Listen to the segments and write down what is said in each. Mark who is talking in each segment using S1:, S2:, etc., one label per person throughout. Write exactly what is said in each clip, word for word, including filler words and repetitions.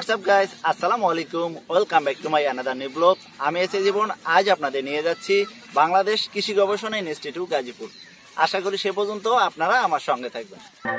S1: WhatsApp guys, আসসালামু আলাইকুম। Welcome back to my another new blog. আমি এসে জীবন। আজ আপনাদের নিয়ে যাচ্ছি বাংলাদেশ কৃষি গবেষণা ইনস্টিটিউট গাজীপুর। আশা করি সে পর্যন্ত আপনারা আমার সঙ্গে থাকবেন।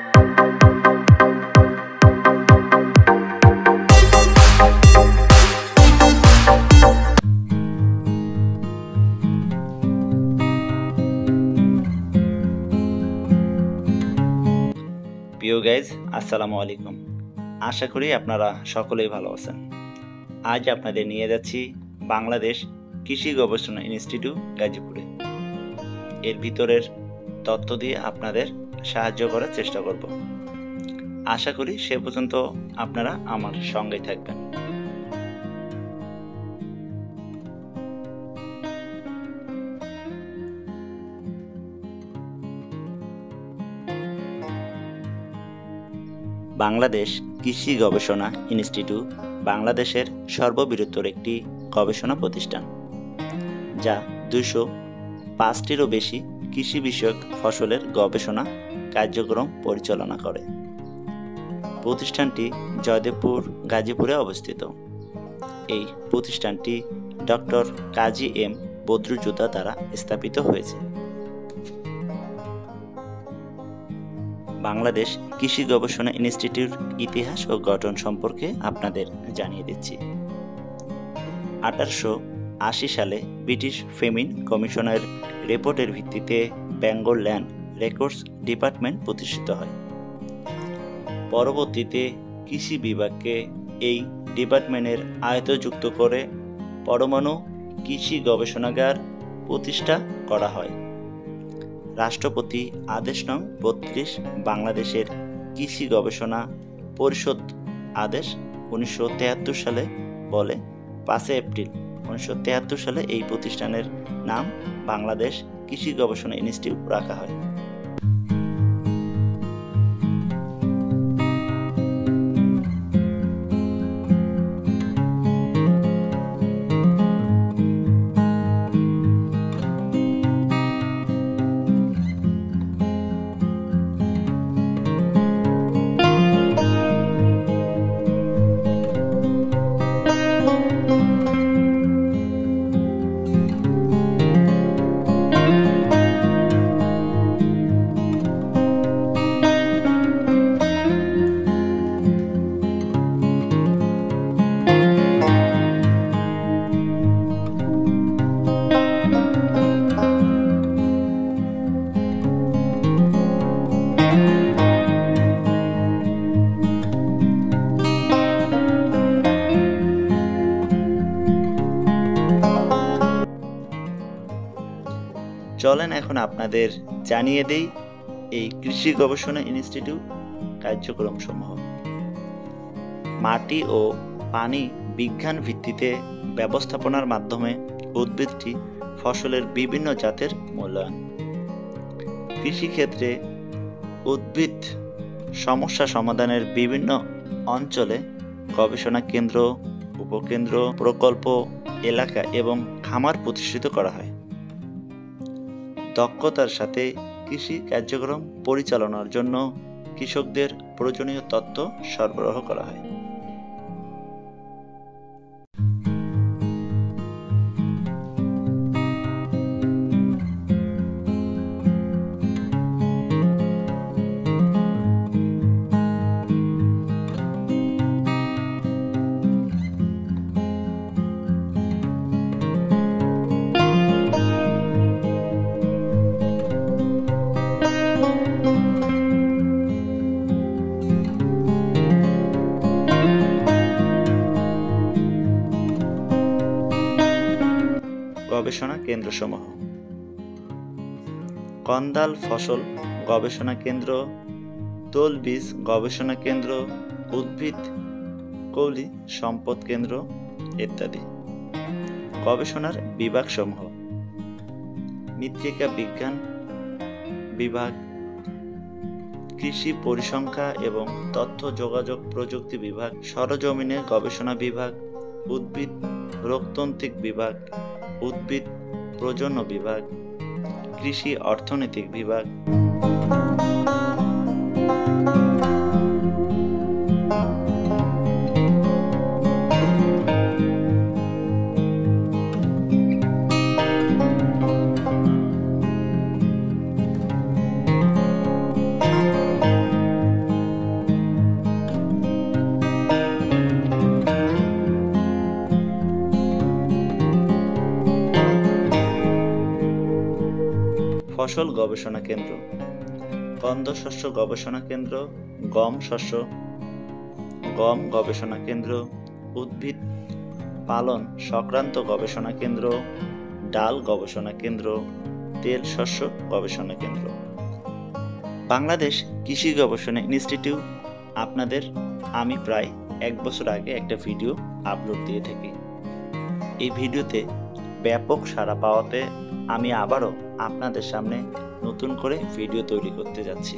S1: প্রিয় গাইজ, আসসালামু আলাইকুম। আশা করি আপনারা সকলেই ভালো আছেন। আজ আপনাদের নিয়ে যাচ্ছি বাংলাদেশ কৃষি গবেষণা ইনস্টিটিউট গাজীপুরে। এর ভিতরের তথ্য দিয়ে আপনাদের সাহায্য করার চেষ্টা করব। আশা করি সে পর্যন্ত আপনারা আমার সঙ্গেই থাকবেন। বাংলাদেশ কৃষি গবেষণা ইনস্টিটিউট বাংলাদেশের সর্ববৃহত্তর একটি গবেষণা প্রতিষ্ঠান, যা দুইশো পাঁচটিরও বেশি কৃষি বিষয়ক ফসলের গবেষণা কার্যক্রম পরিচালনা করে। প্রতিষ্ঠানটি জয়দেবপুর গাজীপুরে অবস্থিত। এই প্রতিষ্ঠানটি ডক্টর কাজী এম বদরুদ্দোজা দ্বারা স্থাপিত হয়েছে। বাংলাদেশ কৃষি গবেষণা ইনস্টিটিউট ইতিহাস ও গঠন সম্পর্কে আপনাদের জানিয়ে দিচ্ছি। আঠারোশো আশি সালে ব্রিটিশ ফেমিন কমিশনের রিপোর্টের ভিত্তিতে বেঙ্গল ল্যান্ড রেকর্ডস ডিপার্টমেন্ট প্রতিষ্ঠিত হয়। পরবর্তীতে কৃষি বিভাগকে এই ডিপার্টমেন্টের আয়ত্তযুক্ত করে পরমাণু কৃষি গবেষণাগার প্রতিষ্ঠা করা হয়। রাষ্ট্রপতি আদেশ নং বত্রিশ বাংলাদেশের কৃষি গবেষণা পরিষদ আদেশ উনিশশো তেহাত্তর সালে বলে পাঁচই এপ্রিল উনিশশো তেহাত্তর সালে এই প্রতিষ্ঠানের নাম বাংলাদেশ কৃষি গবেষণা ইনস্টিটিউট রাখা হয়। চলেন এখন আপনাদের জানিয়ে দেই এই কৃষি গবেষণা ইনস্টিটিউট কার্যক্রম সমূহ। মাটি ও পানি বিজ্ঞান ভিত্তিতে ব্যবস্থাপনার মাধ্যমে উদ্ভিদটি ফসলের বিভিন্ন জাতের মূল্যায়ন। কৃষিক্ষেত্রে উদ্ভিদ সমস্যা সমাধানের বিভিন্ন অঞ্চলে গবেষণা কেন্দ্র, উপকেন্দ্র, প্রকল্প, এলাকা এবং খামার প্রতিষ্ঠিত করা হয়। দক্ষতার সাথে কৃষি কার্যক্রম পরিচালনার জন্য কৃষকদের প্রয়োজনীয় তথ্য সরবরাহ করা হয়। গবেষণা কেন্দ্রসমূহ: কন্দাল ফসল গবেষণা কেন্দ্র, তৈলবীজ গবেষণা কেন্দ্র, উদ্ভিদ কৌলি সম্পদ কেন্দ্র ইত্যাদি। গবেষণার বিভাগসমূহ: মৃত্তিকা বিজ্ঞান বিভাগ, কৃষি পরিসংখ্যা এবং তথ্য যোগাযোগ প্রযুক্তি বিভাগ, সরজমিনে গবেষণা বিভাগ, উদ্ভিদ রোগতান্ত্রিক বিভাগ, উদ্ভিদ প্রজনন বিভাগ, কৃষি অর্থনৈতিক বিভাগ। ফসল গবেষণা কেন্দ্র, কন্দ শস্য গবেষণা কেন্দ্র, গম শস্য গম গবেষণা কেন্দ্র, উদ্ভিদ পালন সংক্রান্ত গবেষণা কেন্দ্র, ডাল গবেষণা কেন্দ্র, তেল শস্য গবেষণা কেন্দ্র। বাংলাদেশ কৃষি গবেষণা ইনস্টিটিউট আপনাদের আমি প্রায় এক বছর আগে একটা ভিডিও আপলোড দিয়ে থাকি। এই ভিডিওতে ব্যাপক সাড়া পাওয়াতে আমি আবারও আপনাদের সামনে নতুন করে ভিডিও তৈরি করতে যাচ্ছি।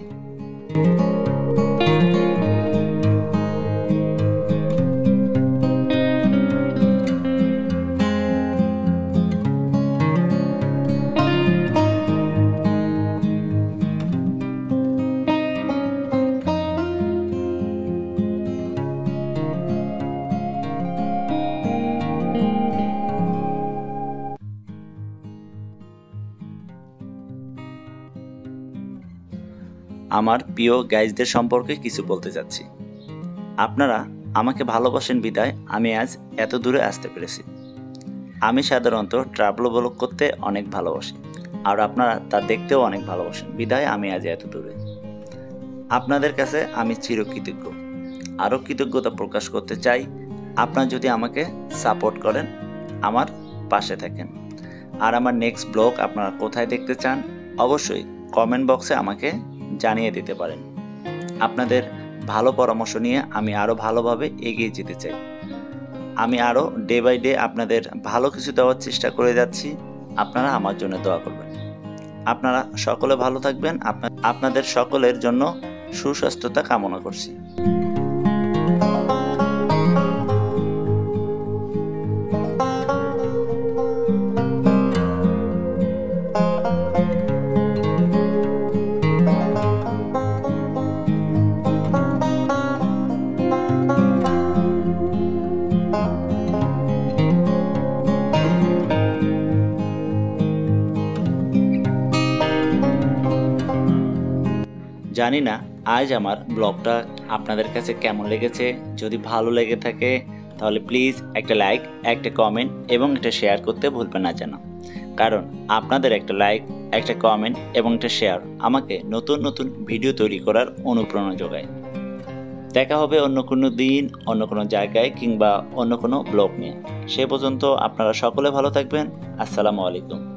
S1: আমার প্রিয় গাইজদের সম্পর্কে কিছু বলতে চাচ্ছি। আপনারা আমাকে ভালোবাসেন বিদায় আমি আজ এত দূরে আসতে পেরেছি। আমি সাধারণত ট্রাভেল ব্লগ করতে অনেক ভালোবাসি, আর আপনারা তা দেখতেও অনেক ভালোবাসেন বিদায় আমি আজ এত দূরে। আপনাদের কাছে আমি চিরকৃতজ্ঞ। আরও কৃতজ্ঞতা প্রকাশ করতে চাই আপনারা যদি আমাকে সাপোর্ট করেন, আমার পাশে থাকেন। আর আমার নেক্সট ব্লগ আপনারা কোথায় দেখতে চান অবশ্যই কমেন্ট বক্সে আমাকে জানিয়ে দিতে পারেন। আপনাদের ভালো পরামর্শ নিয়ে আমি আরও ভালোভাবে এগিয়ে যেতে চাই। আমি আরও ডে বাই ডে আপনাদের ভালো কিছু দেওয়ার চেষ্টা করে যাচ্ছি। আপনারা আমার জন্য দোয়া করবেন। আপনারা সকলে ভালো থাকবেন। আপনাদের সকলের জন্য সুস্বাস্থ্যতা কামনা করছি। জানি না আজ আমার ব্লগটা আপনাদের কাছে কেমন লেগেছে। যদি ভালো লেগে থাকে তাহলে প্লিজ একটা লাইক, একটা কমেন্ট এবং একটা শেয়ার করতে ভুলবেন না যেন। কারণ আপনাদের একটা লাইক, একটা কমেন্ট এবং একটা শেয়ার আমাকে নতুন নতুন ভিডিও তৈরি করার অনুপ্রেরণা যোগায়। দেখা হবে অন্য কোনো দিন, অন্য কোনো জায়গায় কিংবা অন্য কোনো ব্লগ নিয়ে। সে পর্যন্ত আপনারা সকলে ভালো থাকবেন। আসসালামু আলাইকুম।